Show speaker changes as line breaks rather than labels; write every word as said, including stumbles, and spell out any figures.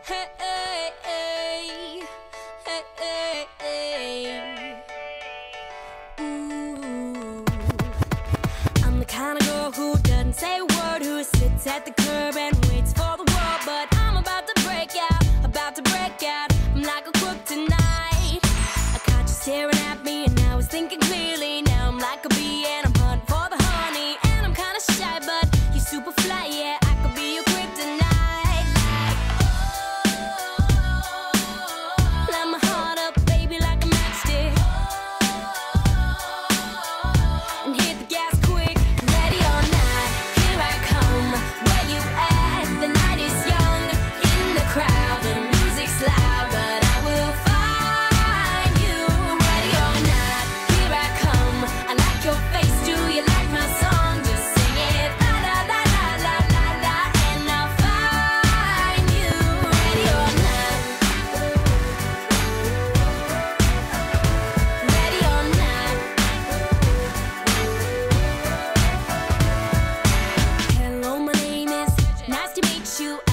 Hey, hey, hey, hey, hey, hey. Ooh. I'm the kind of girl who doesn't say a word, who sits at the curb and waits for the world. But I'm about to break out, about to break out. I'm like a crook tonight. I caught you staring at me and I was thinking clearly. Now I'm like a bee and I'm hunting for the honey. And I'm kinda shy, but you're super fly, yeah. I could be your kryptonite. Light my heart up, baby, like a matchstick. And hit the gas quick. Ready or not, here I come. Where you at? The night is young. In the crowd, the music's loud, but I will find you. Ready or not, here I come. I like your face, do you like my song? Just sing it, la la la la la la la, and I'll find you. Ready or not, ready or not. Hello, my name is, nice to meet you.